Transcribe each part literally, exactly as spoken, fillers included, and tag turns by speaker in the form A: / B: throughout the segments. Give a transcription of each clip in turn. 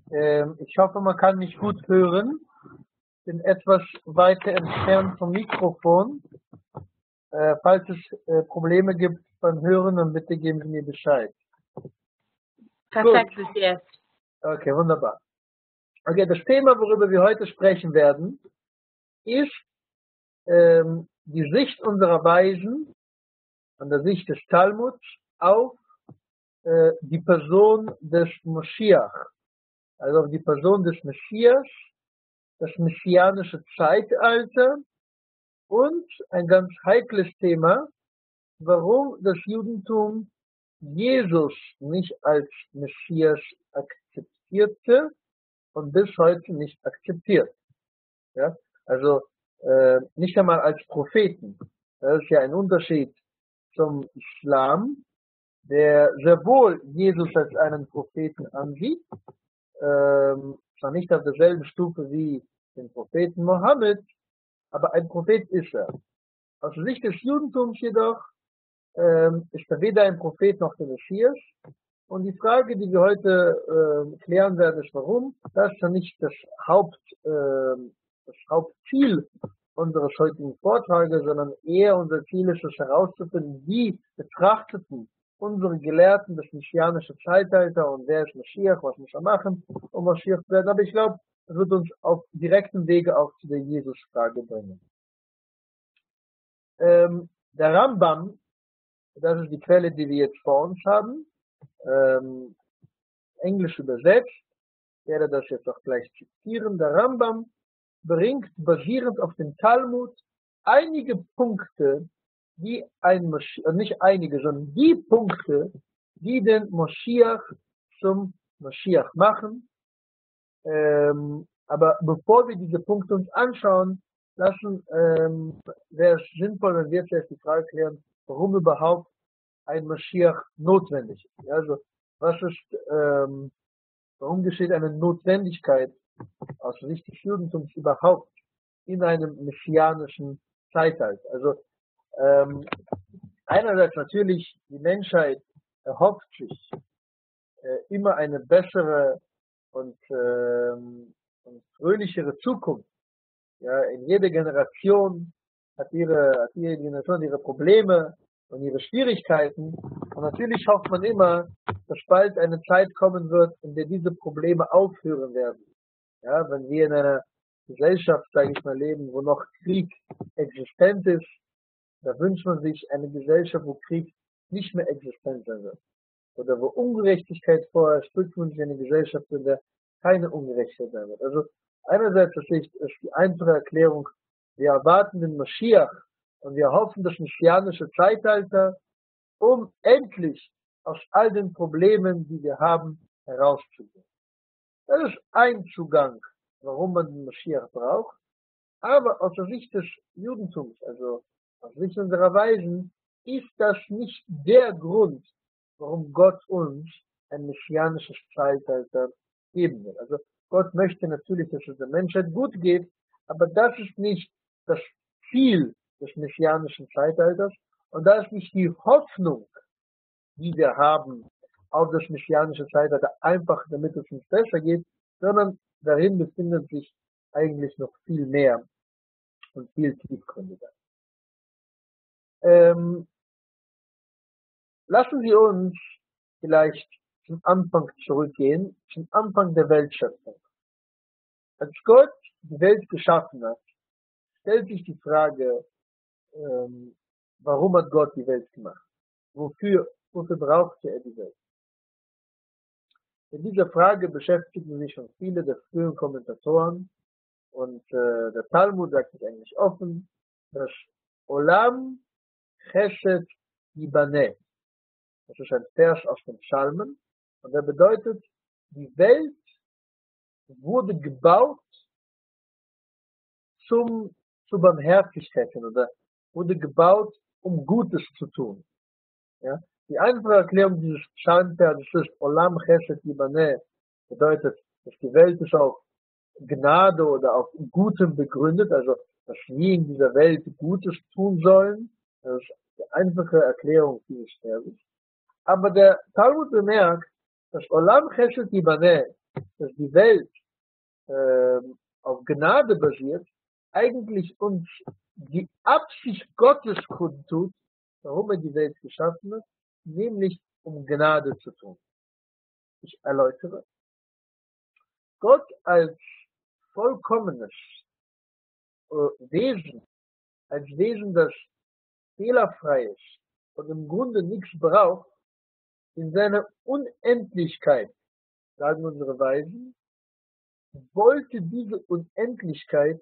A: Ähm, ich hoffe, man kann mich gut hören. Bin etwas weiter entfernt vom Mikrofon. Äh, falls es äh, Probleme gibt beim Hören, dann bitte geben Sie mir Bescheid.
B: Perfekt bis jetzt.
A: Okay, wunderbar. Okay, das Thema, worüber wir heute sprechen werden, ist ähm, die Sicht unserer Weisen, an der Sicht des Talmuds, auf äh, die Person des Moschiach, also auf die Person des Messias, das messianische Zeitalter und ein ganz heikles Thema, warum das Judentum Jesus nicht als Messias akzeptierte und bis heute nicht akzeptiert. Ja? Also äh, nicht einmal als Propheten. Das ist ja ein Unterschied zum Islam, der sehr wohl Jesus als einen Propheten ansieht, ähm, zwar nicht auf derselben Stufe wie den Propheten Mohammed, aber ein Prophet ist er. Aus Sicht des Judentums jedoch ähm, ist er weder ein Prophet noch der Messias. Und die Frage, die wir heute äh, klären werden, ist warum. Das ist ja nicht das Haupt, äh, das Hauptziel unseres heutigen Vortrages, sondern eher unser Ziel ist es herauszufinden, wie betrachteten unsere Gelehrten das messianische Zeitalter und wer ist Mashiach, was muss er machen, um Mashiach zu werden. Aber ich glaube, das wird uns auf direktem Wege auch zu der Jesus-Frage bringen. Ähm, der Rambam, das ist die Quelle, die wir jetzt vor uns haben, ähm, Englisch übersetzt, ich werde das jetzt auch gleich zitieren. Der Rambam bringt basierend auf dem Talmud einige Punkte, die ein Moschiach, nicht einige, sondern die Punkte, die den Moschiach zum Moschiach machen. Ähm, aber bevor wir diese Punkte uns anschauen, lassen, ähm, wäre es sinnvoll, wenn wir zuerst die Frage klären, warum überhaupt ein Moschiach notwendig ist. Also, was ist, ähm, warum geschieht eine Notwendigkeit aus Sicht des Judentums überhaupt in einem messianischen Zeitalter? Also, ähm, einerseits natürlich, die Menschheit erhofft sich äh, immer eine bessere und, ähm, und fröhlichere Zukunft. Ja, in jeder Generation hat ihre, hat ihre Generation ihre Probleme und ihre Schwierigkeiten. Und natürlich hofft man immer, dass bald eine Zeit kommen wird, in der diese Probleme aufhören werden. Ja, wenn wir in einer Gesellschaft, sage ich mal, leben, wo noch Krieg existent ist, da wünscht man sich eine Gesellschaft, wo Krieg nicht mehr existent sein wird. Oder wo Ungerechtigkeit vorherrscht, wünscht man sich eine Gesellschaft, in der keine Ungerechtigkeit sein wird. Also einerseits ist die einfache Erklärung, wir erwarten den Mashiach und wir hoffen das messianische Zeitalter, um endlich aus all den Problemen, die wir haben, herauszugehen. Das ist ein Zugang, warum man den Mashiach braucht. Aber aus der Sicht des Judentums, also aus Sicht unserer Weisen, ist das nicht der Grund, warum Gott uns ein messianisches Zeitalter geben will. Also Gott möchte natürlich, dass es der Menschheit gut geht, aber das ist nicht das Ziel des messianischen Zeitalters und das ist nicht die Hoffnung, die wir haben auf das messianische Zeitalter, einfach damit es uns besser geht, sondern darin befindet sich eigentlich noch viel mehr und viel tiefgründiger. Ähm, lassen Sie uns vielleicht zum Anfang zurückgehen, zum Anfang der Weltschöpfung. Als Gott die Welt geschaffen hat, stellt sich die Frage, ähm, warum hat Gott die Welt gemacht? Wofür, wofür brauchte er die Welt? Mit dieser Frage beschäftigen sich schon viele der frühen Kommentatoren und äh, der Talmud sagt es eigentlich offen, dass Olam Chesed Yibaneh. Das ist ein Vers aus den Psalmen und der bedeutet, die Welt wurde gebaut zum, zu Barmherzigkeiten oder wurde gebaut, um Gutes zu tun. Ja? Die einfache Erklärung dieses Psalmverses ist Olam Chesed Yibaneh, bedeutet, dass die Welt ist auf Gnade oder auf Gutem begründet, also dass wir in dieser Welt Gutes tun sollen. Das ist die einfache Erklärung dieses Verses. Aber der Talmud bemerkt, dass Olam Chesed Yibaneh dass die Welt äh, auf Gnade basiert, eigentlich uns die Absicht Gottes kundtut, warum er die Welt geschaffen hat, nämlich um Gnade zu tun. Ich erläutere. Gott als vollkommenes äh, Wesen, als Wesen, das fehlerfrei ist und im Grunde nichts braucht, in seiner Unendlichkeit, sagen unsere Weisen, wollte diese Unendlichkeit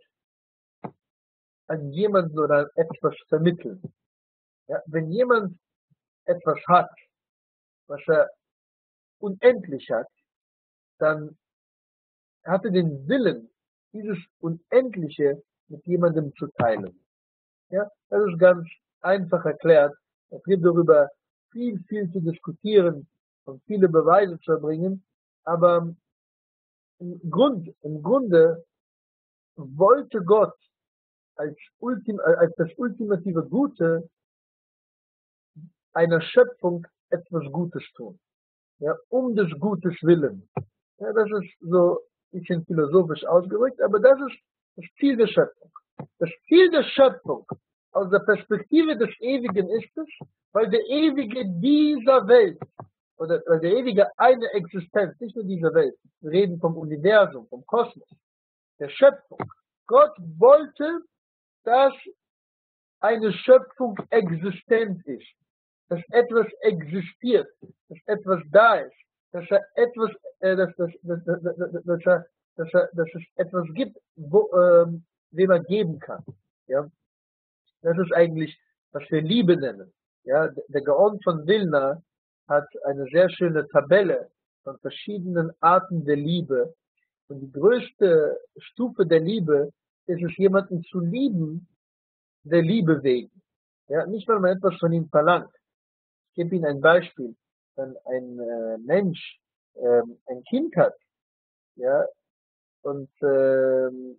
A: an jemanden oder an etwas vermitteln. Ja, wenn jemand etwas hat, was er unendlich hat, dann hat er den Willen, dieses Unendliche mit jemandem zu teilen. Ja, das ist ganz einfach erklärt. Es gibt darüber viel, viel zu diskutieren und viele Beweise zu erbringen, aber im Grund, im Grunde wollte Gott als, Ultim, als das ultimative Gute einer Schöpfung etwas Gutes tun. Ja, um des Gutes willen. Ja, das ist so ein bisschen philosophisch ausgedrückt, aber das ist das Ziel der Schöpfung. Das Ziel der Schöpfung aus der Perspektive des Ewigen ist es, weil der Ewige dieser Welt, oder weil der Ewige eine Existenz, nicht nur dieser Welt, wir reden vom Universum, vom Kosmos, der Schöpfung. Gott wollte, dass eine Schöpfung existent ist, dass etwas existiert, dass etwas da ist, dass er etwas, äh, dass, dass, dass, dass, dass, dass, er, dass, er, dass es etwas gibt, wo, ähm, dem er geben kann. Ja, das ist eigentlich, was wir Liebe nennen. Ja, der Gaon von Vilna hat eine sehr schöne Tabelle von verschiedenen Arten der Liebe. Und die größte Stufe der Liebe ist es, jemanden zu lieben, der Liebe wegen. Ja, nicht, weil man etwas von ihm verlangt. Ich gebe Ihnen ein Beispiel. Wenn ein äh, Mensch ähm, ein Kind hat, ja, und ähm,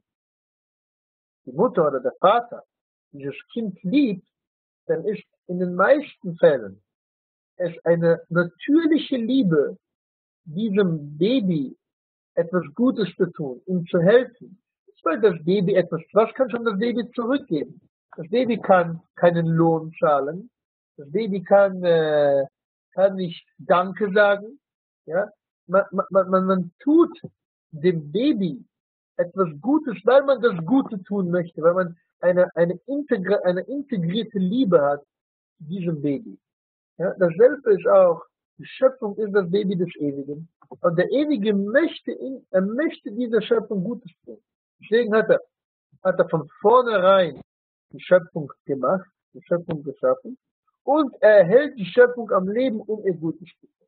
A: die Mutter oder der Vater dieses Kind liebt, dann ist in den meisten Fällen es eine natürliche Liebe, diesem Baby etwas Gutes zu tun, ihm zu helfen. Nicht, weil das Baby etwas, was kann schon das Baby zurückgeben? Das Baby kann keinen Lohn zahlen. Das Baby kann, äh, kann nicht Danke sagen. Ja? Man, man, man, man tut dem Baby etwas Gutes, weil man das Gute tun möchte, weil man eine, eine, integri eine integrierte Liebe hat zu diesem Baby. Ja? Dasselbe ist auch, die Schöpfung ist das Baby des Ewigen. Und der Ewige möchte, in, er möchte dieser Schöpfung Gutes tun. Deswegen hat er, hat er von vornherein die Schöpfung gemacht, die Schöpfung geschaffen, und er hält die Schöpfung am Leben, um ihr Gutes zu tun.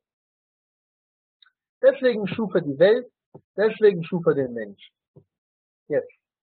A: Deswegen schuf er die Welt, deswegen schuf er den Menschen. Jetzt.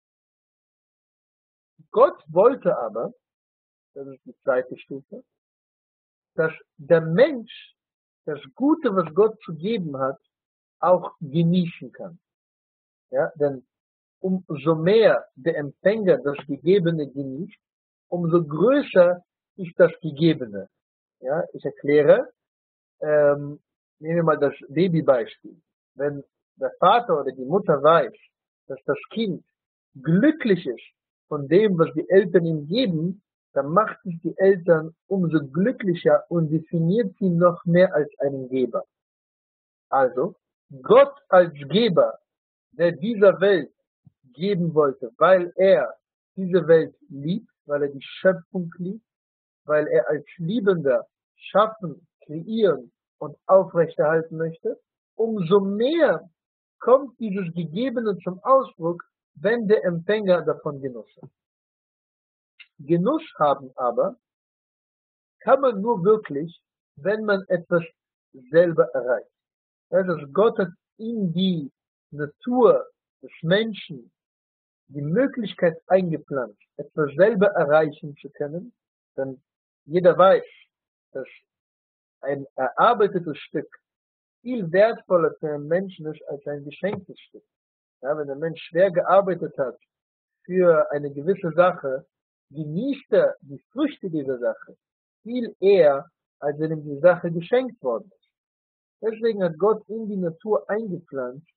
A: Gott wollte aber, das ist die zweite Stufe, dass der Mensch das Gute, was Gott zu geben hat, auch genießen kann. Ja, denn umso mehr der Empfänger das Gegebene genießt, umso größer ist das Gegebene. Ja, ich erkläre, ähm, nehmen wir mal das Babybeispiel. Wenn der Vater oder die Mutter weiß, dass das Kind glücklich ist von dem, was die Eltern ihm geben, dann macht sich die Eltern umso glücklicher und definiert sie noch mehr als einen Geber. Also, Gott als Geber, der dieser Welt geben wollte, weil er diese Welt liebt, weil er die Schöpfung liebt, weil er als Liebender schaffen, kreieren und aufrechterhalten möchte, umso mehr kommt dieses Gegebene zum Ausdruck, wenn der Empfänger davon Genuss hat. Genuss haben aber kann man nur wirklich, wenn man etwas selber erreicht. Also Gott hat in die Natur des Menschen die Möglichkeit eingepflanzt, etwas selber erreichen zu können, denn jeder weiß, dass ein erarbeitetes Stück viel wertvoller für einen Menschen ist als ein geschenktes Stück. Ja, wenn der Mensch schwer gearbeitet hat für eine gewisse Sache, genießt er die Früchte dieser Sache viel eher, als wenn ihm die Sache geschenkt worden ist. Deswegen hat Gott in die Natur eingepflanzt,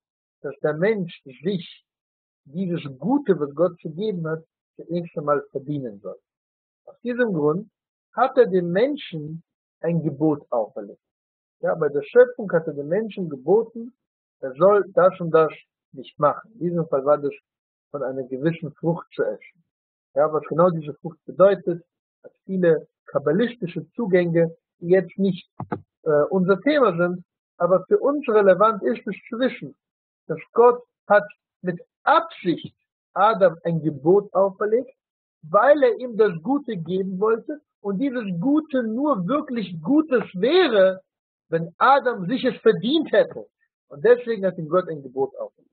A: dass der Mensch sich dieses Gute, was Gott gegeben hat, zuerst einmal verdienen soll. Aus diesem Grund hat er dem Menschen ein Gebot auferlegt. Ja, bei der Schöpfung hat er dem Menschen geboten, er soll das und das nicht machen. In diesem Fall war das von einer gewissen Frucht zu essen. Ja, was genau diese Frucht bedeutet, hat viele kabbalistische Zugänge, die jetzt nicht äh, unser Thema sind, aber für uns relevant ist es zu wissen, dass Gott hat mit Absicht Adam ein Gebot auferlegt, weil er ihm das Gute geben wollte und dieses Gute nur wirklich Gutes wäre, wenn Adam sich es verdient hätte. Und deswegen hat ihm Gott ein Gebot auferlegt.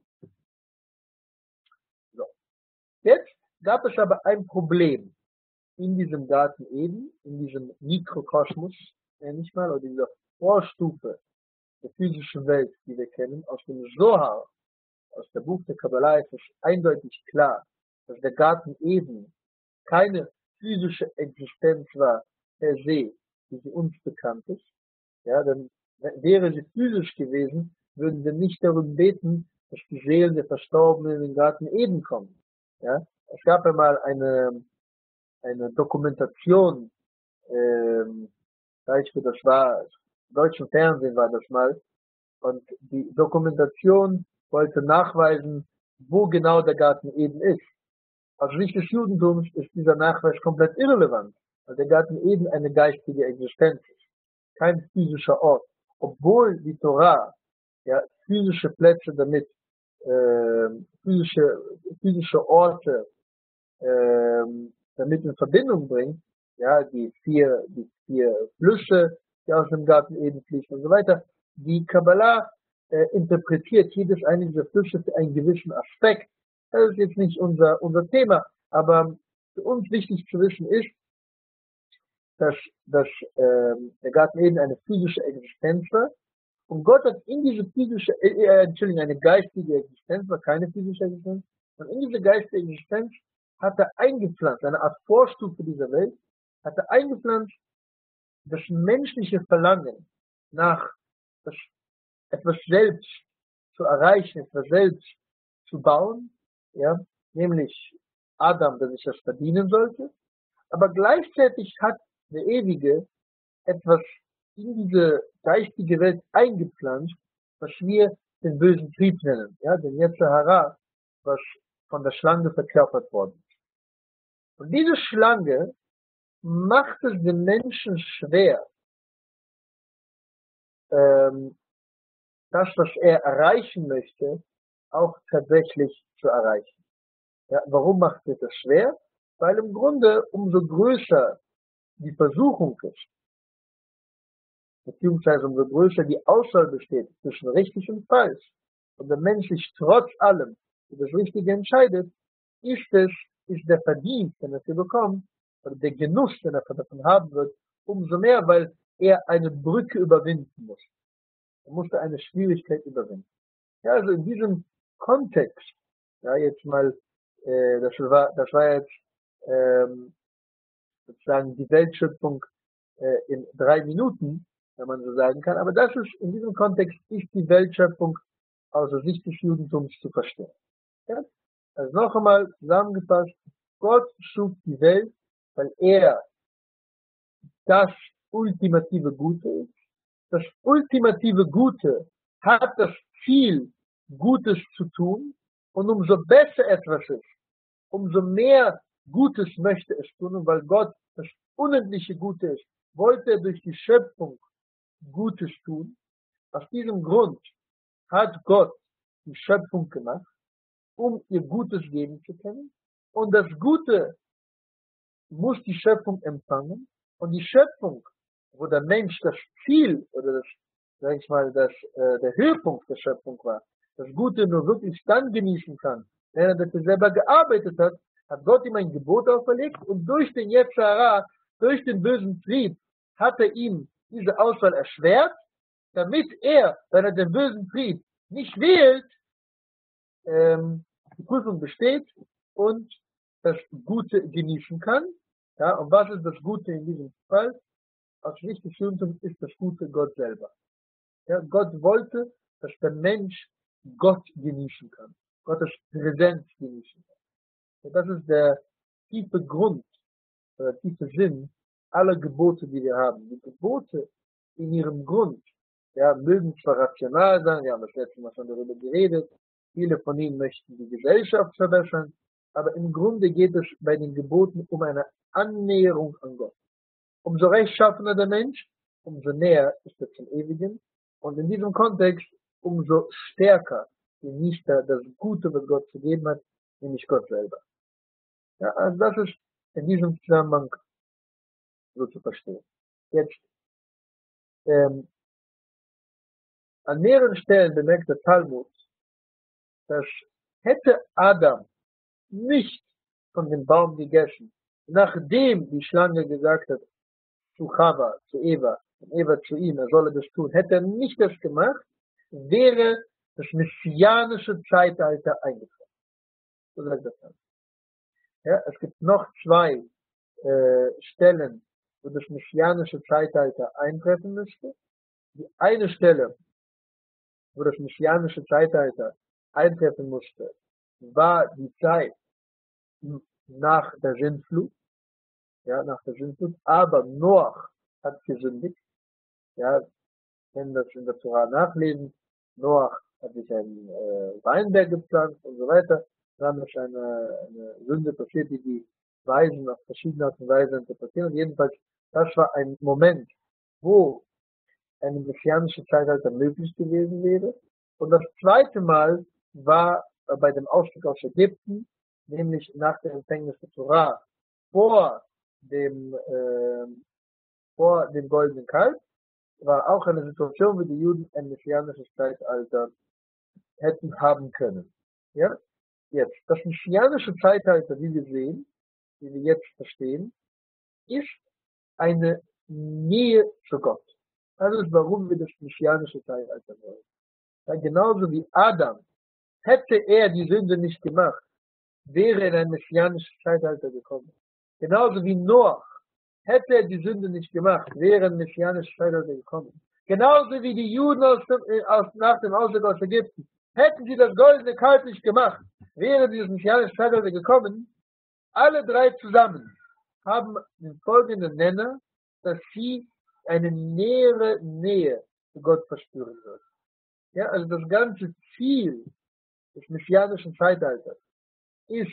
A: So. Jetzt gab es aber ein Problem in diesem Garten Eden, in diesem Mikrokosmos, nenne ich mal, oder dieser Vorstufe der physischen Welt, die wir kennen, aus dem Zohar, aus der Buch der Kabbalah ist es eindeutig klar, dass der Garten Eden keine physische Existenz war per se, wie sie uns bekannt ist. Ja, dann wäre sie physisch gewesen, würden wir nicht darum beten, dass die Seelen der Verstorbenen in den Garten Eden kommen. Ja, es gab einmal eine, eine Dokumentation, ähm, ich für das war, im deutschen Fernsehen war das mal, und die Dokumentation wollte nachweisen, wo genau der Garten Eden ist. Aus Sicht des Judentums ist dieser Nachweis komplett irrelevant, weil der Garten Eden eine geistige Existenz ist, kein physischer Ort. Obwohl die Torah ja physische Plätze damit, äh, physische, physische Orte äh, damit in Verbindung bringt, ja, die vier, die vier Flüsse, die aus dem Garten Eden fließen und so weiter. Die Kabbalah äh, interpretiert jedes eine dieser Flüsse für einen gewissen Aspekt. Das ist jetzt nicht unser, unser Thema, aber für uns wichtig zu wissen ist, dass, dass äh, der Garten Eden eine physische Existenz war. Und Gott hat in diese physische, äh, Entschuldigung, eine geistige Existenz, war keine physische Existenz, und in diese geistige Existenz hat er eingepflanzt, eine Art Vorstufe dieser Welt, hat er eingepflanzt, das menschliche Verlangen nach das, etwas selbst zu erreichen, etwas selbst zu bauen, ja, nämlich Adam, der sich das verdienen sollte, aber gleichzeitig hat der Ewige etwas in diese geistige Welt eingepflanzt, was wir den bösen Trieb nennen, ja, den Yetzer Hara, was von der Schlange verkörpert worden ist. Und diese Schlange macht es dem Menschen schwer, ähm, das, was er erreichen möchte, auch tatsächlich zu erreichen. Ja, warum macht es das schwer? Weil im Grunde umso größer die Versuchung ist, beziehungsweise umso größer die Auswahl besteht zwischen richtig und falsch, und der Mensch sich trotz allem für das Richtige entscheidet, ist es, ist der Verdienst, den er dafür bekommt, oder der Genuss, den er davon haben wird, umso mehr, weil er eine Brücke überwinden muss. Er musste eine Schwierigkeit überwinden. Ja, also in diesem Kontext, ja, jetzt mal, äh, das war, das war jetzt, ähm, sozusagen die Weltschöpfung äh, in drei Minuten, wenn man so sagen kann. Aber das ist, in diesem Kontext ist die Weltschöpfung aus der Sicht des Judentums zu verstehen. Ja? Also noch einmal zusammengefasst, Gott schuf die Welt, weil er das ultimative Gute ist. Das ultimative Gute hat das Ziel, Gutes zu tun, und umso besser etwas ist, umso mehr Gutes möchte es tun, und weil Gott das unendliche Gute ist, wollte er durch die Schöpfung Gutes tun. Aus diesem Grund hat Gott die Schöpfung gemacht, um ihr Gutes geben zu können, und das Gute muss die Schöpfung empfangen, und die Schöpfung, wo der Mensch das Ziel oder das, sag ich mal, das, äh, der Höhepunkt der Schöpfung war, das Gute nur wirklich dann genießen kann, wenn er dafür selber gearbeitet hat, hat Gott ihm ein Gebot auferlegt, und durch den Yetzer Hara, durch den bösen Trieb, hat er ihm diese Auswahl erschwert, damit er, wenn er den bösen Trieb nicht wählt, ähm, die Prüfung besteht und das Gute genießen kann. Ja, und was ist das Gute in diesem Fall? Aus Sicht des Judentums ist das Gute Gott selber. Ja, Gott wollte, dass der Mensch Gott genießen kann, Gottes Präsenz genießen kann. Und das ist der tiefe Grund, der tiefe Sinn aller Gebote, die wir haben. Die Gebote in ihrem Grund, ja, mögen zwar rational sein, wir haben das letzte Mal schon darüber geredet, viele von ihnen möchten die Gesellschaft verbessern, aber im Grunde geht es bei den Geboten um eine Annäherung an Gott. Umso rechtschaffener der Mensch, umso näher ist er zum Ewigen. Und in diesem Kontext, umso stärker genießt er das Gute, was Gott zu geben hat, nämlich Gott selber. Ja, also das ist in diesem Zusammenhang so zu verstehen. Jetzt, ähm, an mehreren Stellen bemerkt der Talmud, dass hätte Adam nicht von dem Baum gegessen, nachdem die Schlange gesagt hat, zu Chava, zu Eva, und Eva zu ihm, er solle das tun, hätte er nicht das gemacht, wäre das messianische Zeitalter eingetroffen. So sagt das dann. Ja, es gibt noch zwei äh, Stellen, wo das messianische Zeitalter eintreffen müsste. Die eine Stelle, wo das messianische Zeitalter eintreffen musste, war die Zeit nach der Sintflut, ja, nach der Sintflut, aber Noach hat gesündigt, ja, wenn das in der Tora nachlesen, Noach hat sich einen äh, Weinberg gepflanzt und so weiter, dann ist eine, eine Sünde passiert, die die Weisen auf verschiedene Art und Weise interpretieren. Und jedenfalls, das war ein Moment, wo eine messianische Zeitalter möglich gewesen wäre. Und das zweite Mal war äh, bei dem Ausstieg aus Ägypten, nämlich nach der Empfängnis der Tora, vor dem, äh, vor dem goldenen Kalb, war auch eine Situation, wo die Juden ein messianisches Zeitalter hätten haben können. Ja? Jetzt, das messianische Zeitalter, wie wir sehen, wie wir jetzt verstehen, ist eine Nähe zu Gott. Das ist, warum wir das messianische Zeitalter wollen. Weil genauso wie Adam, hätte er die Sünde nicht gemacht, wäre er in ein messianisches Zeitalter gekommen. Genauso wie Noach, hätte er die Sünde nicht gemacht, wäre ein messianisches Zeitalter gekommen. Genauso wie die Juden aus dem, aus, nach dem Auszug aus Ägypten, hätten sie das goldene Kalb nicht gemacht, wäre dieses messianische Zeitalter gekommen. Alle drei zusammen haben den folgenden Nenner, dass sie eine nähere Nähe zu Gott verspüren würden. Ja, also das ganze Ziel des messianischen Zeitalters ist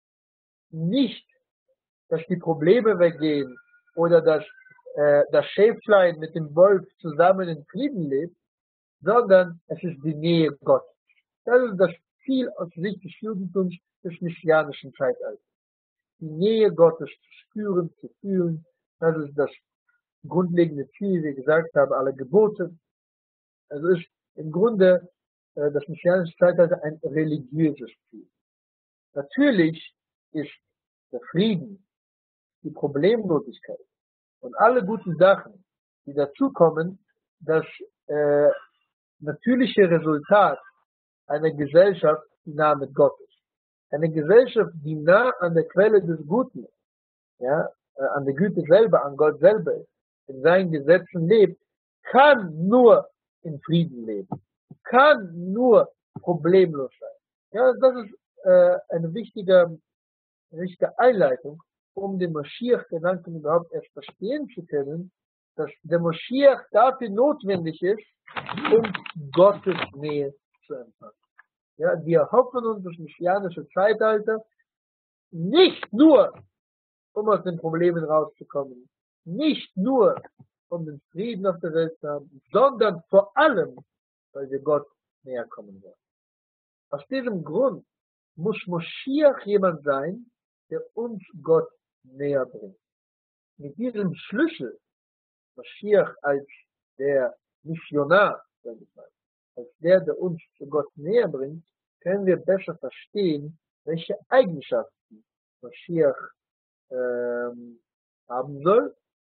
A: nicht, dass die Probleme weggehen oder dass äh, das Schäflein mit dem Wolf zusammen in Frieden lebt, sondern es ist die Nähe Gottes. Das ist das Ziel aus Sicht des Judentums des messianischen Zeitalters. Die Nähe Gottes zu spüren, zu fühlen, das ist das grundlegende Ziel, wie gesagt habe, aller Gebote. Also ist im Grunde äh, das messianische Zeitalter ein religiöses Ziel. Natürlich ist der Frieden, die Problemlosigkeit und alle guten Sachen, die dazukommen, das äh, natürliche Resultat einer Gesellschaft, die nah mit Gott ist. Eine Gesellschaft, die nah an der Quelle des Guten, ja, äh, an der Güte selber, an Gott selber ist, in seinen Gesetzen lebt, kann nur in Frieden leben, kann nur problemlos sein. Ja, das ist äh, eine wichtige, wichtige Einleitung, um den Moschiach-Gedanken überhaupt erst verstehen zu können, dass der Moschiach dafür notwendig ist, um Gottes Nähe zu empfangen. Ja, wir hoffen uns das messianische Zeitalter nicht nur, um aus den Problemen rauszukommen, nicht nur, um den Frieden auf der Welt zu haben, sondern vor allem, weil wir Gott näher kommen wollen. Aus diesem Grund muss Moschiach jemand sein, der uns Gott näher bringt. Mit diesem Schlüssel, Moschiach als der Missionar, sag ich mal, als der, der uns zu Gott näher bringt, können wir besser verstehen, welche Eigenschaften Moschiach ähm, haben soll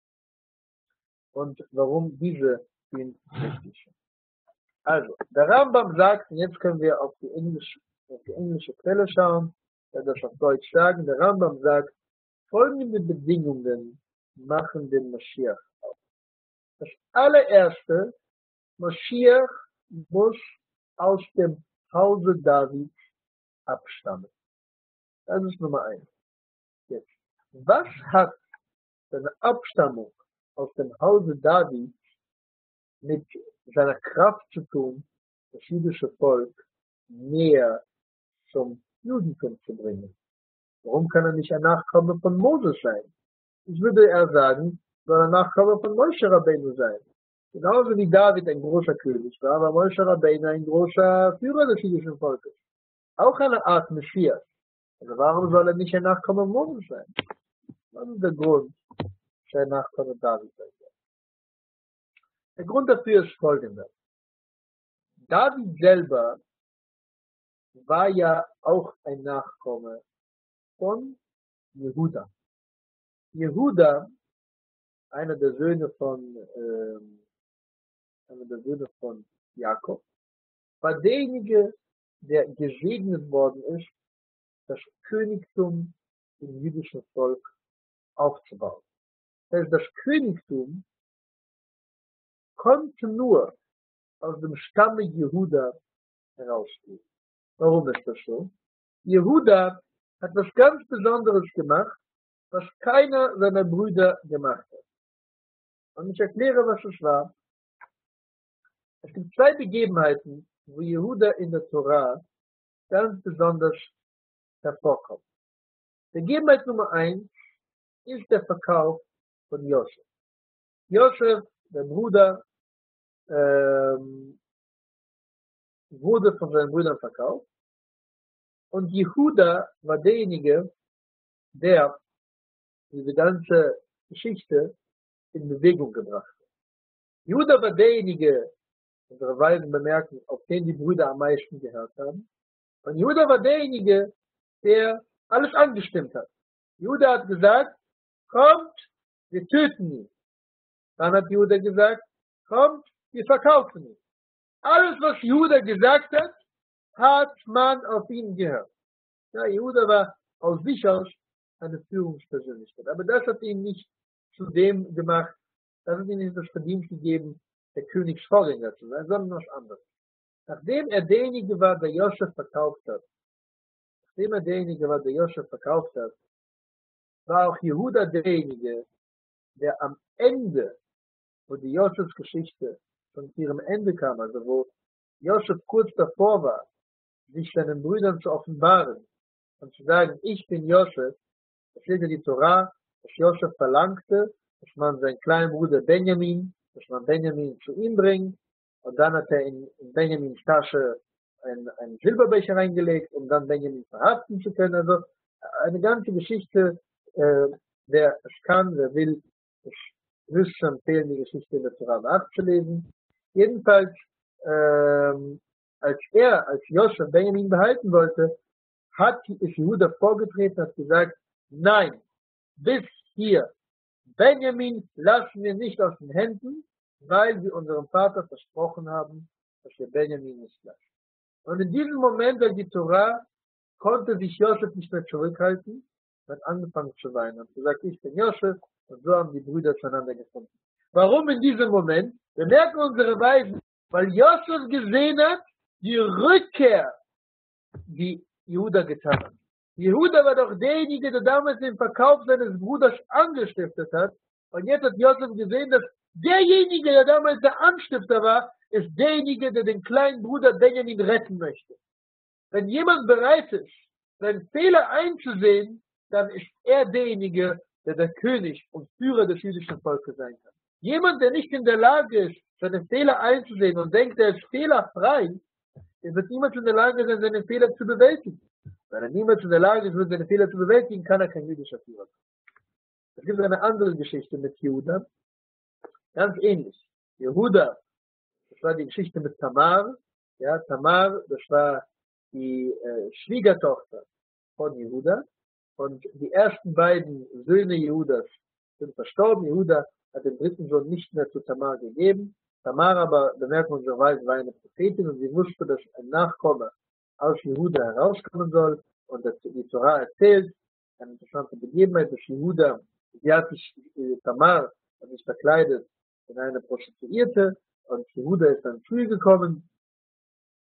A: und warum diese ihm wichtig sind. Also, der Rambam sagt, und jetzt können wir auf die englische, auf die englische Quelle schauen, der das auf Deutsch sagen, der Rambam sagt, folgende Bedingungen machen den Moschiach aus. Das allererste, Moschiach muss aus dem Hause Davids abstammen. Das ist Nummer eins. Jetzt, was hat seine Abstammung aus dem Hause Davids mit seiner Kraft zu tun, das jüdische Volk näher zum Judentum zu bringen? Warum kann er nicht ein Nachkomme von Moses sein? Ich würde eher sagen, soll ein Nachkomme von Moshe Rabbeinu sein. Genauso wie David ein großer König war, war Moshe Rabbeinu ein großer Führer des jüdischen Volkes. Auch eine Art Messias. Also warum soll er nicht ein Nachkomme Moses sein? Was ist der Grund, dass er ein Nachkomme David sein soll? Der Grund dafür ist folgender. David selber war ja auch ein Nachkomme von Jehuda. Jehuda, einer der Söhne von, ähm, einer der Söhne von Jakob, war derjenige, der gesegnet worden ist, das Königtum im jüdischen Volk aufzubauen. Das heißt, das Königtum konnte nur aus dem Stamme Jehuda herausgehen. Warum ist das so? Jehuda hat was ganz Besonderes gemacht, was keiner seiner Brüder gemacht hat. Und ich erkläre, was es war. Es gibt zwei Begebenheiten, wo Jehuda in der Torah ganz besonders hervorkommt. Begebenheit Nummer eins ist der Verkauf von Josef. Josef, der Bruder, ähm, wurde von seinen Brüdern verkauft. Und Jehuda war derjenige, der diese ganze Geschichte in Bewegung gebracht hat. Jehuda war derjenige, unsere Weisen bemerken, auf den die Brüder am meisten gehört haben. Und Jehuda war derjenige, der alles angestimmt hat. Jehuda hat gesagt, kommt, wir töten ihn. Dann hat Jehuda gesagt, kommt, wir verkaufen ihn. Alles, was Jehuda gesagt hat, hat man auf ihn gehört. Ja, Jehuda war aus sich aus eine Führungspersönlichkeit. Aber das hat ihn nicht zu dem gemacht, das hat ihm nicht das Verdienst gegeben, der Königsvorgänger zu sein, sondern was anderes. Nachdem er derjenige war, der Josef verkauft hat, nachdem er derjenige war, der Josef verkauft hat, war auch Jehuda derjenige, der am Ende, wo die Josefs Geschichte von ihrem Ende kam, also wo Josef kurz davor war, sich seinen Brüdern zu offenbaren und zu sagen, ich bin Josef, das steht in die Torah, dass Josef verlangte, dass man seinen kleinen Bruder Benjamin, dass man Benjamin zu ihm bringt, und dann hat er in, in Benjamins Tasche einen, einen Silberbecher reingelegt, um dann Benjamin verhaften zu können. Also eine ganze Geschichte, äh, wer es kann, wer will, ich müsste empfehlen, die Geschichte in der Torah nachzulesen. Jedenfalls, ähm, als er, als Josef Benjamin behalten wollte, hat ist Jehuda vorgetreten, hat gesagt, nein, bis hier. Benjamin lassen wir nicht aus den Händen, weil wir unserem Vater versprochen haben, dass wir Benjamin nicht lassen. Und in diesem Moment, als die Torah, konnte sich Josef nicht mehr zurückhalten, hat angefangen zu weinen und gesagt, ich bin Josef, und so haben die Brüder zueinander gefunden. Warum in diesem Moment? Wir merken unsere Weisen, weil Josef gesehen hat, die Rückkehr, die Jehuda getan hat. Jehuda war doch derjenige, der damals den Verkauf seines Bruders angestiftet hat. Und jetzt hat Josef gesehen, dass derjenige, der damals der Anstifter war, ist derjenige, der den kleinen Bruder Benjamin retten möchte. Wenn jemand bereit ist, seinen Fehler einzusehen, dann ist er derjenige, der der König und Führer des jüdischen Volkes sein kann. Jemand, der nicht in der Lage ist, seine Fehler einzusehen und denkt, er ist fehlerfrei, der wird niemals in der Lage sein, seine Fehler zu bewältigen. Wenn er niemals in der Lage ist, seine Fehler zu bewältigen, kann er kein jüdischer Führer sein. Es gibt eine andere Geschichte mit Jehuda, ganz ähnlich. Jehuda, das war die Geschichte mit Tamar. Ja, Tamar, das war die äh, Schwiegertochter von Jehuda. Und die ersten beiden Söhne Jehudas sind verstorben. Jehuda hat den dritten Sohn nicht mehr zu Tamar gegeben. Tamar aber, bemerken unsere Weisen, war eine Prophetin und sie wusste, dass ein Nachkomme aus Jehuda herauskommen soll. Und das, die Torah erzählt, eine interessante Begebenheit, dass Jehuda, sie hat sich, äh, Tamar hat sich verkleidet in eine Prostituierte und Jehuda ist dann zu ihr gekommen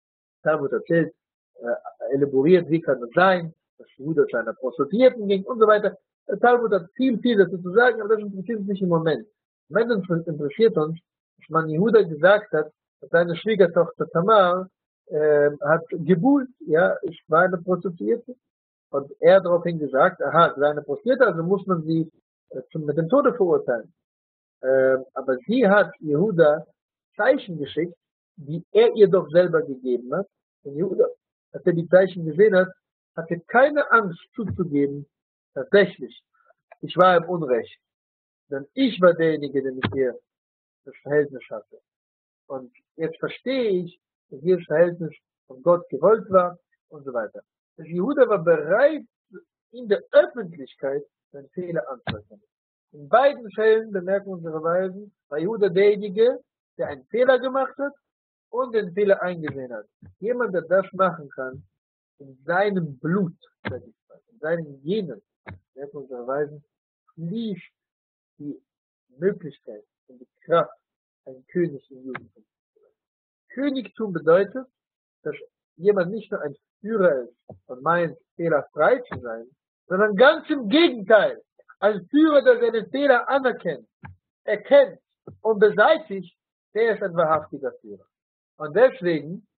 A: Talmud erzählt, äh, elaboriert, wie kann es sein, dass Judah zu einer Prostituierten ging und so weiter. Der Talmud hat viel, viel dazu zu sagen, aber das interessiert uns nicht im Moment. Im Moment interessiert uns, dass man Judah gesagt hat, dass seine Schwiegertochter Tamar äh, hat gebuhlt, ja, ich war eine Prostituierte. Und er daraufhin gesagt, aha, sie war eine Prostituierte, also muss man sie äh, zum, mit dem Tode verurteilen. Äh, aber sie hat Jehuda Zeichen geschickt, die er ihr doch selber gegeben hat. Und Jehuda, als er die Zeichen gesehen hat, hatte keine Angst zuzugeben, tatsächlich, ich war im Unrecht. Denn ich war derjenige, der mit ihr das Verhältnis hatte. Und jetzt verstehe ich, dass dieses Verhältnis von Gott gewollt war und so weiter. Das Jehuda war bereit, in der Öffentlichkeit seinen Fehler anzuerkennen. In beiden Fällen, bemerken unsere Weisen, war Jehuda derjenige, der einen Fehler gemacht hat und den Fehler eingesehen hat. Jemand, der das machen kann, in seinem Blut, in seinen Genen, bemerken unsere Weisen, fließt die Möglichkeit und die Kraft, ein König im Judentum zu sein. Königtum bedeutet, dass jemand nicht nur ein Führer ist und meint, fehlerfrei zu sein, sondern ganz im Gegenteil. Ein Führer, der seine Fehler anerkennt, erkennt und beseitigt, der ist ein wahrhaftiger Führer. Und deswegen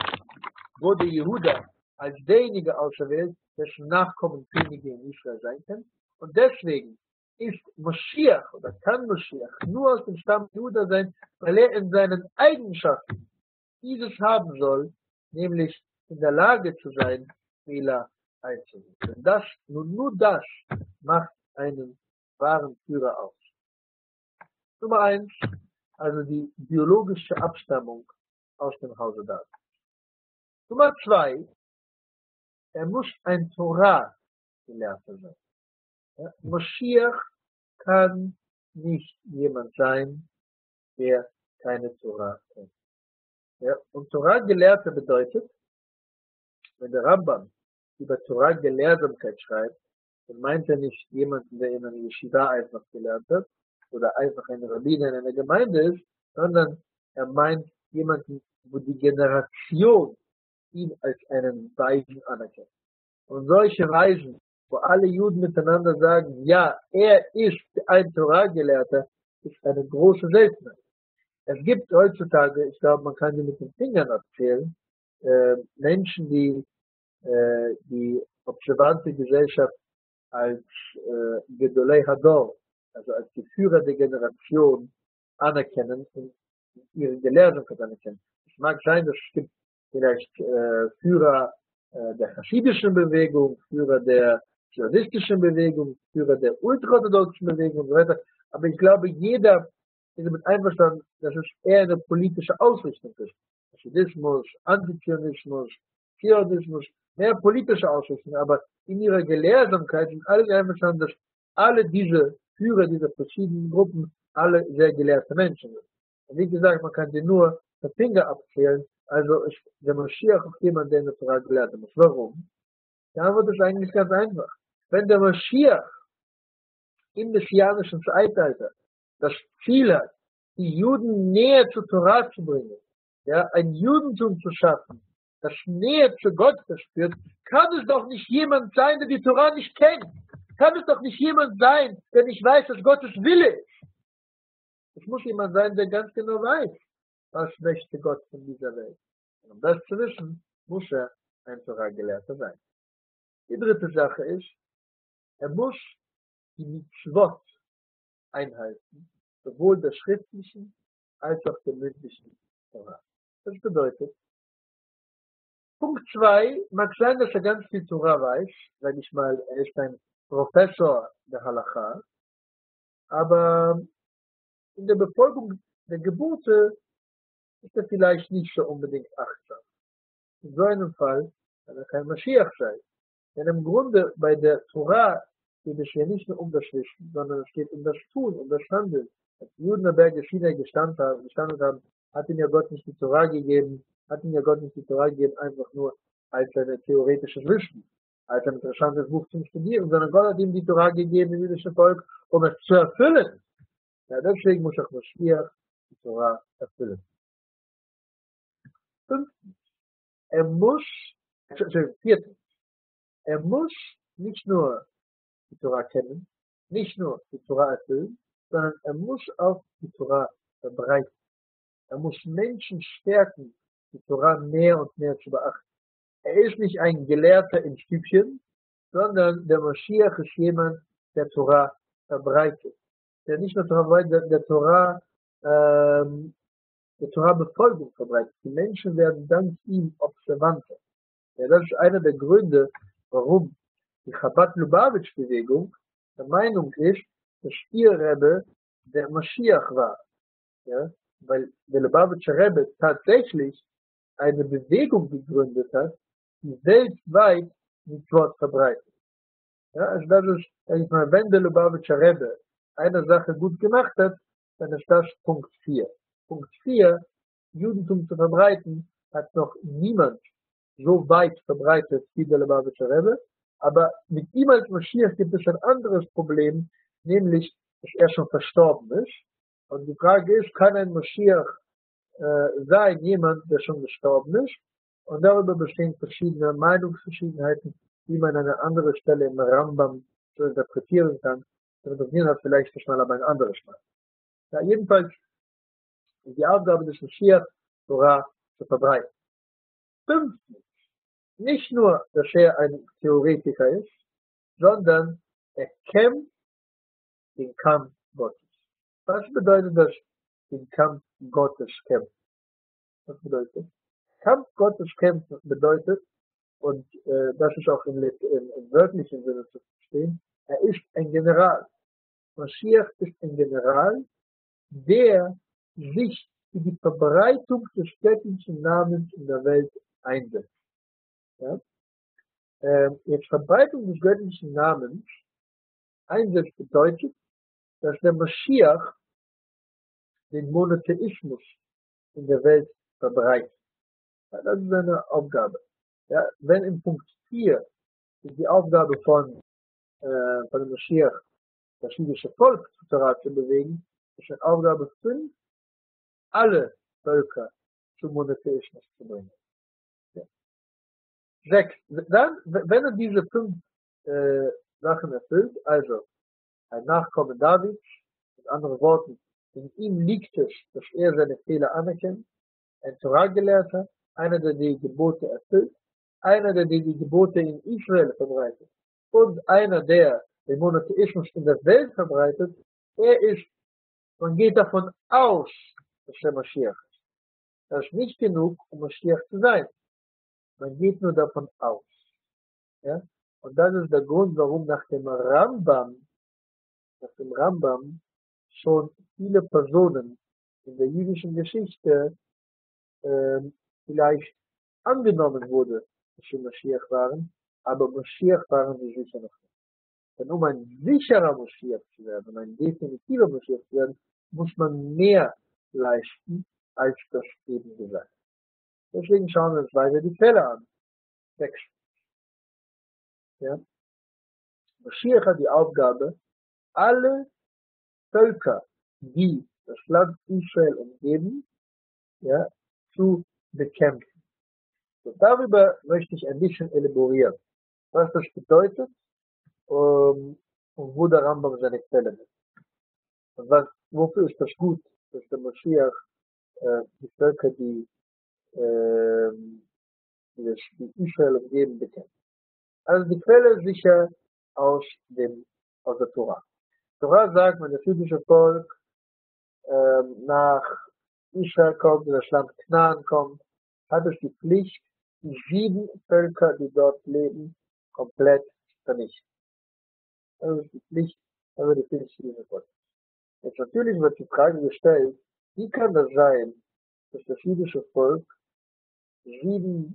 A: wurde Jehuda als derjenige auserwählt, dessen Nachkommen Könige in Israel sein können. Und deswegen ist Moschiach oder kann Moschiach nur aus dem Stamm Jehuda sein, weil er in seinen Eigenschaften dieses haben soll, nämlich in der Lage zu sein, Fehler einzusehen. Denn das, nur, nur das macht einen wahren Führer aus. Nummer eins, also die biologische Abstammung aus dem Hause David. Nummer zwei, er muss ein Torah-Gelehrter sein. Ja, Moschiach kann nicht jemand sein, der keine Torah kennt. Ja, und Torah-Gelehrter bedeutet, wenn der Rambam über Torah-Gelehrsamkeit schreibt, dann meint er nicht jemanden, der in einer Yeshiva einfach gelernt hat oder einfach ein Rabbiner in einer Gemeinde ist, sondern er meint jemanden, wo die Generation ihn als einen Weisen anerkennt. Und solche Weisen, wo alle Juden miteinander sagen, ja, er ist ein Torah-Gelehrter, ist eine große Seltenheit. Es gibt heutzutage, ich glaube, man kann sie mit den Fingern abzählen, äh, Menschen, die äh, die observante Gesellschaft als äh, Gedolei Hador, also als die Führer der Generation anerkennen und ihre Gelehrsamkeit anerkennen. Es mag sein, dass es gibt vielleicht äh, Führer äh, der hasidischen Bewegung, Führer der zionistischen Bewegung, Führer der ultraorthodoxen Bewegung und so weiter. Aber ich glaube, jeder ist damit einverstanden, dass es eher eine politische Ausrichtung ist. Hasidismus, Antizionismus, Zionismus, mehr politische Ausrichtung, aber in ihrer Gelehrsamkeit sind alle einverstanden, dass alle diese Führer dieser verschiedenen Gruppen alle sehr gelehrte Menschen sind. Und wie gesagt, man kann sie nur per Finger abzählen, also ist der Moschiach auch jemand, der in der Torah gelehrt hat. Warum? Ja, wird es eigentlich ganz einfach. Wenn der Moschiach im messianischen Zeitalter das Ziel hat, die Juden näher zur Torah zu bringen, ja, ein Judentum zu schaffen, das näher zu Gott verspürt, kann es doch nicht jemand sein, der die Torah nicht kennt. Kann es doch nicht jemand sein, der nicht weiß, dass Gottes Wille ist. Es muss jemand sein, der ganz genau weiß, was möchte Gott von dieser Welt. Und um das zu wissen, muss er ein Torah-Gelehrter sein. Die dritte Sache ist, er muss die Mitzvot einhalten, sowohl der schriftlichen als auch der mündlichen Torah. Das bedeutet, Punkt zwei, mag sein, dass er ganz viel Torah weiß, sage ich mal, er ist ein Professor der Halacha, aber in der Befolgung der Gebote ist er vielleicht nicht so unbedingt achtsam. In so einem Fall kann er kein Mashiach sein. Denn im Grunde bei der Torah geht es hier nicht nur um das Wissen, sondern es geht um das Tun, um das Handeln. Als die Juden am Berg Sinai gestanden haben, gestanden haben, hat ihnen ja Gott nicht die Torah gegeben, hat ihnen ja Gott nicht die Torah gegeben, einfach nur als ein theoretisches Wissen, als ein interessantes Buch zum Studieren, sondern Gott hat ihm die Torah gegeben, im jüdischen Volk, um es zu erfüllen. Ja, deswegen muss auch Mashiach die Torah erfüllen. Fünftens, er muss, also viertens, er muss nicht nur die Torah kennen, nicht nur die Torah erfüllen, sondern er muss auch die Torah verbreiten. Er muss Menschen stärken, die Torah mehr und mehr zu beachten. Er ist nicht ein Gelehrter in Stübchen, sondern der Mashiach ist jemand, der Torah verbreitet. Der nicht nur Torah verbreitet, der, der Torah, ähm, der Torah-Befolgung verbreitet. Die Menschen werden dank ihm observanter. Ja, das ist einer der Gründe, warum die Chabad-Lubavitch-Bewegung der Meinung ist, dass ihr Rebbe der Mashiach war. Ja, weil der Lubavitcher Rebbe tatsächlich eine Bewegung gegründet hat, die weltweit mit Wort verbreitet. Ja, also das ist, sag ich mal, wenn der Lubavitcher Rebbe eine Sache gut gemacht hat, dann ist das Punkt vier. Punkt vier, Judentum zu verbreiten, hat noch niemand so weit verbreitet wie der Lubavitcher Rebbe, aber mit ihm als Mashiach gibt es ein anderes Problem, nämlich, dass er schon verstorben ist. Und die Frage ist, kann ein Mashiach äh, sein, jemand, der schon gestorben ist? Und darüber bestehen verschiedene Meinungsverschiedenheiten, wie man an einer anderen Stelle im Rambam so interpretieren kann. Das interpretieren hat vielleicht nicht mal aber ein anderes Mal. Ja, jedenfalls ist die Aufgabe des Mashiach, Torah zu verbreiten. Fünftens, nicht nur, dass er ein Theoretiker ist, sondern er kämpft den Kampf Gottes. Was bedeutet das, den Kampf Gottes kämpfen? Was bedeutet das? Kampf Gottes kämpfen bedeutet, und äh, das ist auch im, im, im wörtlichen Sinne zu verstehen, er ist ein General. Mashiach ist ein General, der sich für die Verbreitung des göttlichen Namens in der Welt einsetzt. Ja? Ähm, jetzt Verbreitung des göttlichen Namens einsetzt bedeutet, dass der Mashiach den Monotheismus in der Welt verbreitet. Ja, das ist seine Aufgabe. Ja, wenn in Punkt vier ist die Aufgabe von, äh, von dem Mashiach, das jüdische Volk zu Torah zu bewegen, ist eine Aufgabe fünf, alle Völker zum Monotheismus zu bringen. Ja. Sechs. Dann, wenn er diese fünf äh, Sachen erfüllt, also ein Nachkomme Davids, mit anderen Worten, in ihm liegt es, dass er seine Fehler anerkennt, ein Torah-Gelehrter, einer, der die Gebote erfüllt, einer, der die Gebote in Israel verbreitet und einer, der den Monotheismus in der Welt verbreitet, er ist, man geht davon aus, dass er Mashiach ist. Das ist nicht genug, um Mashiach zu sein. Man geht nur davon aus. Ja? Und das ist der Grund, warum nach dem Rambam, nach dem Rambam schon viele Personen in der jüdischen Geschichte ähm, vielleicht angenommen wurde, dass sie Mashiach waren, aber Mashiach waren sie sicher noch nicht. Denn um ein sicherer Mashiach zu werden, um ein definitiver Mashiach zu werden, muss man mehr leisten, als das eben gesagt. Deswegen schauen wir uns weiter die Fälle an. Sechs. Ja? Mashiach hat die Aufgabe, alle Völker, die das Land Israel umgeben, ja, zu bekämpfen. So, darüber möchte ich ein bisschen elaborieren, was das bedeutet um, und wo der Rambam seine Quelle nimmt. Und was, wofür ist das gut, dass der Mashiach äh, die Völker, die, äh, die, das, die Israel umgeben, bekämpft. Also die Quelle ist sicher aus, dem, aus der Torah. Torah sagt, wenn das jüdische Volk äh, nach Israel kommt, in das Land Knaan kommt, hat es die Pflicht, die sieben Völker, die dort leben, komplett vernichten. Das ist die Pflicht, also die Pflicht dieses Volkes. Jetzt natürlich wird die Frage gestellt, wie kann das sein, dass das jüdische Volk sieben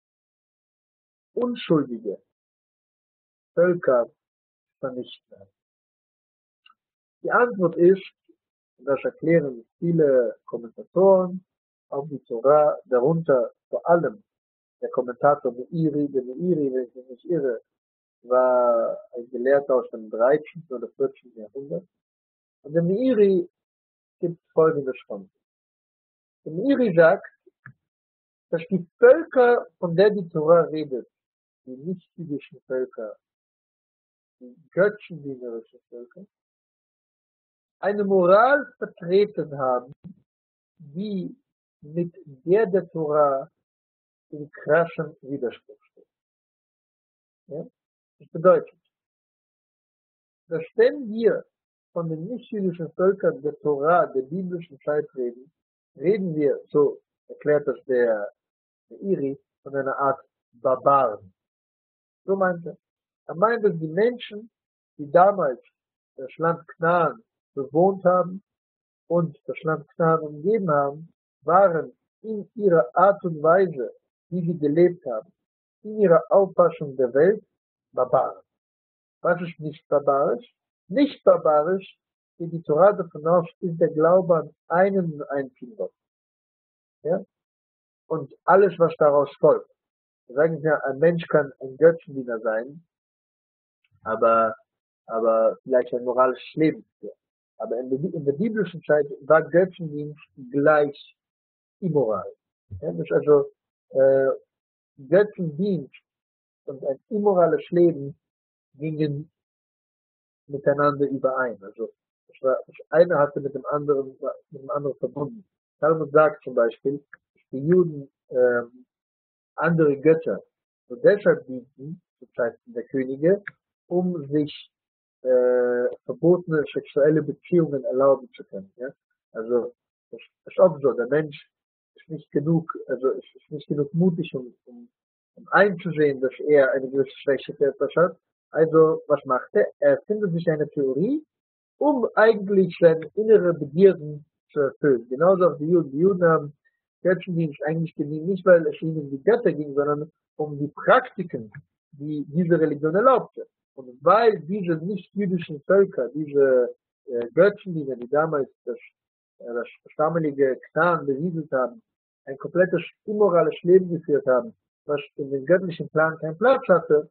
A: unschuldige Völker vernichten hat? Die Antwort ist, und das erklären viele Kommentatoren, auf die Torah, darunter vor allem der Kommentator Meiri, der Meiri, wenn ich mich nicht irre, war ein Gelehrter aus dem dreizehnten oder vierzehnten Jahrhundert. Und der Meiri gibt folgendes von. Der Meiri sagt, dass die Völker, von der die Tora redet, die nicht-jüdischen Völker, die götzendienerischen Völker, eine Moral vertreten haben, die mit der der Tora in krassem Widerspruch steht. Ja? Das bedeutet, dass wenn wir von den nicht-jüdischen Völkern der Tora, der biblischen Zeit reden, reden wir, so erklärt das der, der Iri, von einer Art Barbaren. So meint er. Er meint, dass die Menschen, die damals das Land Knaan bewohnt haben und das Land Knaan umgeben haben, waren in ihrer Art und Weise, wie sie gelebt haben, in ihrer Auffassung der Welt, Barbaren. Was ist nicht barbarisch? Nicht barbarisch, wie die Torah davon aus, ist der Glaube an einen und einzigen Gott. Ja? Und alles, was daraus folgt. Sagen wir, ein Mensch kann ein Götzendiener sein, aber, aber vielleicht ein moralisches Leben führen. Aber in der, in der biblischen Zeit war Götzendienst gleich immoral. Ja? Das ist also, äh, Götzendienst und ein immorales Leben gingen miteinander überein. Also das war, das eine hatte mit dem anderen, mit dem anderen verbunden. Talmud sagt zum Beispiel, dass die Juden ähm, andere Götter und deshalb dienten zur Zeit der Könige, um sich äh, verbotene sexuelle Beziehungen erlauben zu können. Ja? Also das ist auch so. Der Mensch ist nicht genug, also ist, ist nicht genug mutig, um, um, um einzusehen, dass er eine gewisse Schwäche für etwas hat. Also, was macht er? Er findet sich eine Theorie, um eigentlich seine innere Begierden zu erfüllen. Genauso auch die Juden. Die Juden haben Götzendienst eigentlich gedient, nicht weil es ihnen um die Götter ging, sondern um die Praktiken, die diese Religion erlaubte. Und weil diese nicht-jüdischen Völker, diese äh, Götzendiener, die damals das, äh, das damalige Knaan besiedelt haben, ein komplettes immorales Leben geführt haben, was in dem göttlichen Plan keinen Platz hatte,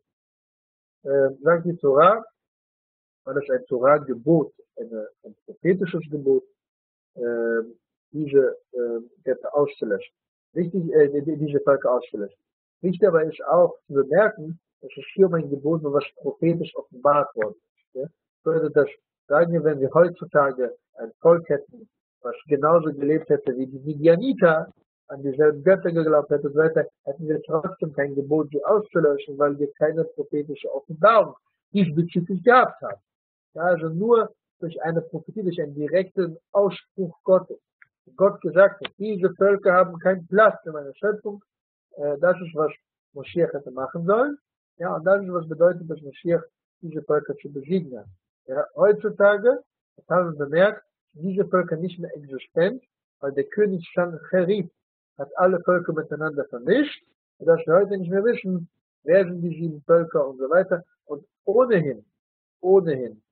A: äh, sagt die Torah, war das ein Torah-Gebot, eine, ein prophetisches Gebot, äh, diese äh, Götter auszulöschen. Wichtig, äh, diese Völker auszulöschen. Wichtig aber ist auch zu bemerken, dass es hier um ein Gebot, was prophetisch offenbart worden ist. Ja? Würde das, sagen wir, wenn wir heutzutage ein Volk hätten, was genauso gelebt hätte wie die Midianiter, an dieselben Götter geglaubt hätte, so hätte, hätten wir trotzdem kein Gebot, sie auszulöschen, weil wir keine prophetische Offenbarung diesbezüglich gehabt haben. Ja, also nur durch eine Prophetie, durch einen direkten Ausspruch Gottes. Gott gesagt hat, diese Völker haben keinen Platz in meiner Schöpfung. Äh, das ist, was Moschiach hätte machen sollen. Ja, und das ist, was bedeutet, dass Moschiach diese Völker zu besiegen hat. Ja, heutzutage haben wir bemerkt, diese Völker nicht mehr existent, weil der König Sancherib hat alle Völker miteinander vermischt, sodass wir heute nicht mehr wissen, wer sind die sieben Völker und so weiter. Und ohnehin, ohnehin,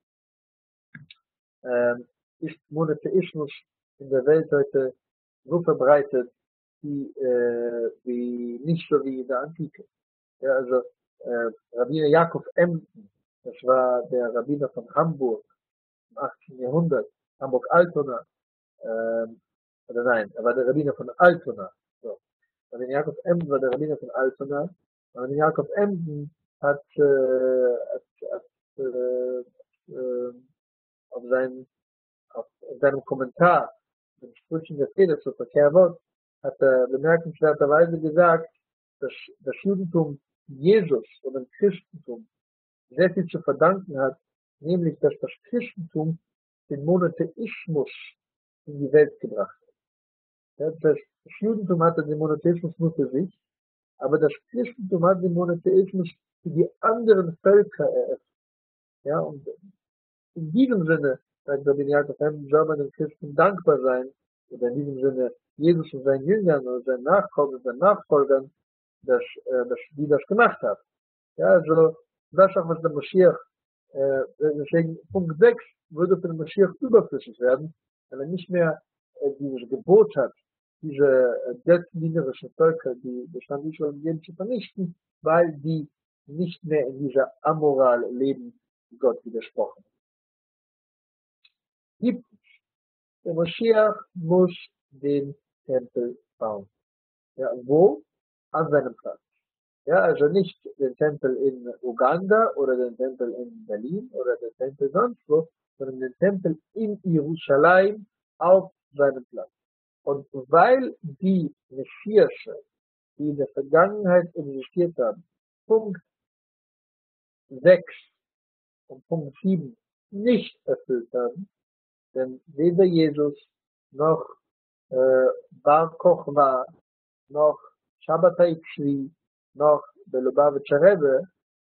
A: ähm, ist Monotheismus in der Welt heute so verbreitet, wie, äh, wie nicht so wie in der Antike. Ja, also äh, Rabbiner Jakob Emden, das war der Rabbiner von Hamburg im achtzehnten Jahrhundert, Hamburg-Altona, ähm, oder nein, er war der Rabbiner von Altona. So. Rabbiner Jakob Emden war der Rabbiner von Altona. Rabbiner Jakob Emden hat, äh, hat, hat äh, äh, auf seinen auf seinem Kommentar, dem Sprüchen der Feder zu Verkehrwort, hat er bemerkenswerterweise gesagt, dass das Judentum Jesus oder dem Christentum sehr viel zu verdanken hat, nämlich, dass das Christentum den Monotheismus in die Welt gebracht hat. Ja, das Judentum hatte den Monotheismus nur für sich, aber das Christentum hat den Monotheismus für die anderen Völker eröffnet. Ja, und in diesem Sinne, sagt Rabbi Jakob, soll man den Christen dankbar sein, oder in diesem Sinne Jesus und seinen Jüngern oder seinen Nachfolgern, seinen Nachfolgern, dass, äh, dass die das gemacht haben. Ja, also, das ist auch, was der Moschiach, äh, deswegen, Punkt sechs würde für den Moschiach überflüssig werden, weil er nicht mehr äh, dieses Gebot hat, diese äh, göttendienerischen Völker, die Bestand Israel umgeben, zu vernichten, weil die nicht mehr in dieser Amoral leben, die Gott widersprochen. Siebtens, der Moschiach muss den Tempel bauen. Ja, wo? An seinem Platz. Ja, also nicht den Tempel in Uganda oder den Tempel in Berlin oder den Tempel sonst wo, sondern den Tempel in Jerusalem auf seinem Platz. Und weil die Messiasche, die in der Vergangenheit existiert haben, Punkt sechs und Punkt sieben nicht erfüllt haben, denn weder Jesus noch äh, Bar Kochba noch Shabbatai Tzvi noch der Lubavitcher Rebbe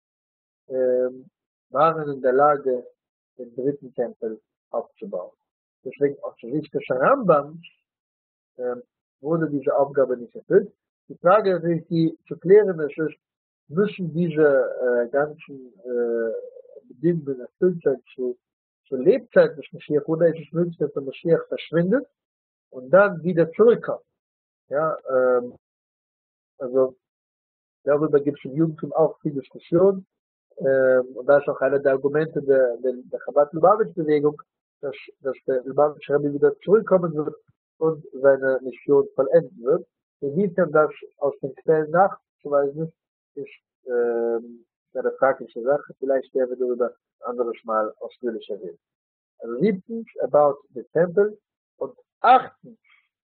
A: ähm, waren in der Lage, den dritten Tempel aufzubauen. Deswegen aus der Sicht des Rambams ähm, wurde diese Aufgabe nicht erfüllt. Die Frage ist, die zu klären ist, ist müssen diese äh, ganzen äh, Bedingungen erfüllt sein zu, zur Lebzeit des Messias, oder ist es möglich, dass der Messias verschwindet und dann wieder zurückkommt? Ja, ähm, also darüber gibt es im Judentum auch viel Diskussion. Ähm, und da ist auch einer der Argumente der, der, der Chabad-Lubavitch-Bewegung, dass, dass der Lubavitcher Rebbe wieder zurückkommen wird und seine Mission vollenden wird. Inwiefern das aus den Quellen nachzuweisen ist, ist ähm, eine fragliche Sache. Vielleicht werden wir darüber ein anderes Mal ausführlicher reden. Also siebtens, about the Temple. Und achtens,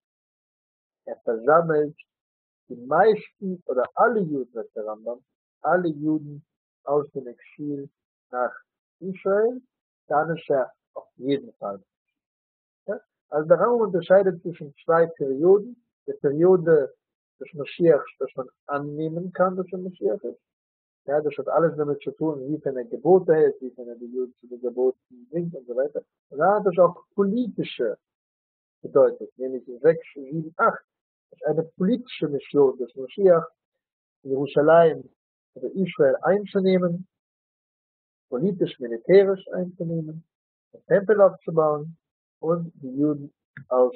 A: er versammelt die meisten oder alle Juden, sagt der Rambam, alle Juden aus dem Exil nach Israel, dann ist er auf jeden Fall. Ja? Also der Rambam unterscheidet zwischen zwei Perioden. Die Periode des Messias, das man annehmen kann, dass er Messias ist. Ja, das hat alles damit zu tun, wie er Gebote hält, wie er die Juden zu den Geboten bringt und so weiter. Und da hat es auch politische Bedeutung, nämlich sechs, sieben, acht. Das ist eine politische Mission des Messias, Jerusalem oder Israel einzunehmen, politisch, militärisch einzunehmen, den Tempel aufzubauen und die Juden aus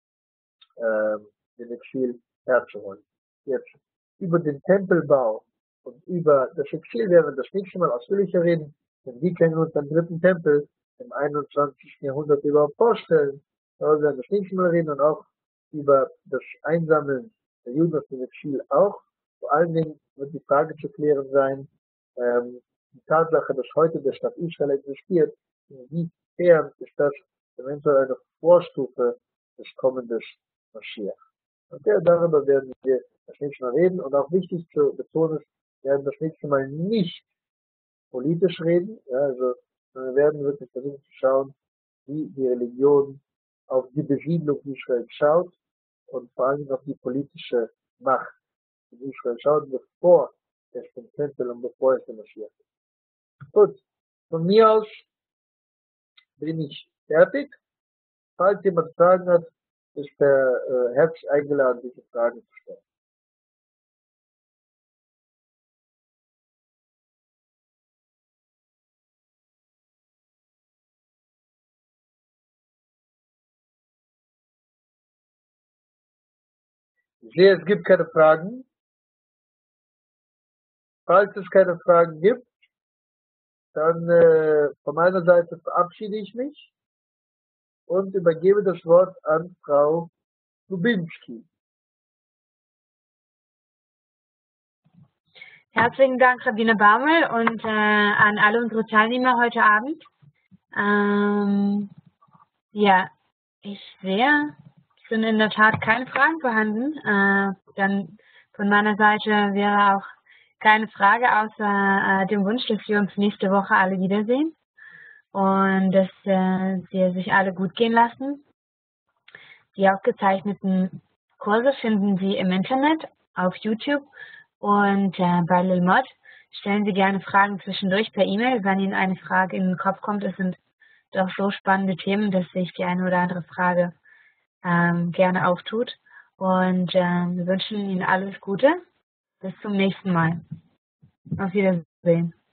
A: äh, dem Exil herzuholen. Jetzt über den Tempelbau und über das Exil werden wir das nächste Mal ausführlicher reden, denn wie können wir uns den dritten Tempel im einundzwanzigsten Jahrhundert überhaupt vorstellen? Darüber werden wir das nächste Mal reden und auch über das Einsammeln der Juden aus dem Exil auch. Vor allen Dingen wird die Frage zu klären sein, ähm, die Tatsache, dass heute der Staat Israel existiert, inwiefern ist das eventuell eine Vorstufe des kommenden Mashiach. Okay, darüber werden wir das nächste Mal reden und auch wichtig zu betonen ist, wir werden das nächste Mal nicht politisch reden, ja, also wir werden wirklich versuchen zu schauen, wie die Religion auf die Besiedlung Israel schaut und vor allem auf die politische Macht in Israel schaut, bevor es den Tempel und bevor es der Mashiach ist. Gut, von mir aus bin ich fertig. Falls jemand Fragen hat, ist der äh, herzlich eingeladen, diese Fragen zu stellen. Ich sehe, es gibt keine Fragen. Falls es keine Fragen gibt, dann äh, von meiner Seite verabschiede ich mich und übergebe das Wort an Frau Lubinski.
B: Herzlichen Dank, Rabbiner Baumel, und äh, an alle unsere Teilnehmer heute Abend. Ähm, ja, ich sehe, es sind in der Tat keine Fragen vorhanden. Äh, dann von meiner Seite wäre auch keine Frage, außer äh, dem Wunsch, dass wir uns nächste Woche alle wiedersehen und dass äh, wir sich alle gut gehen lassen. Die aufgezeichneten Kurse finden Sie im Internet, auf YouTube und äh, bei Lilmod. Stellen Sie gerne Fragen zwischendurch per E-Mail, wenn Ihnen eine Frage in den Kopf kommt. Es sind doch so spannende Themen, dass sich die eine oder andere Frage ähm, gerne auftut. Und ähm, wir wünschen Ihnen alles Gute. Bis zum nächsten Mal. Auf Wiedersehen.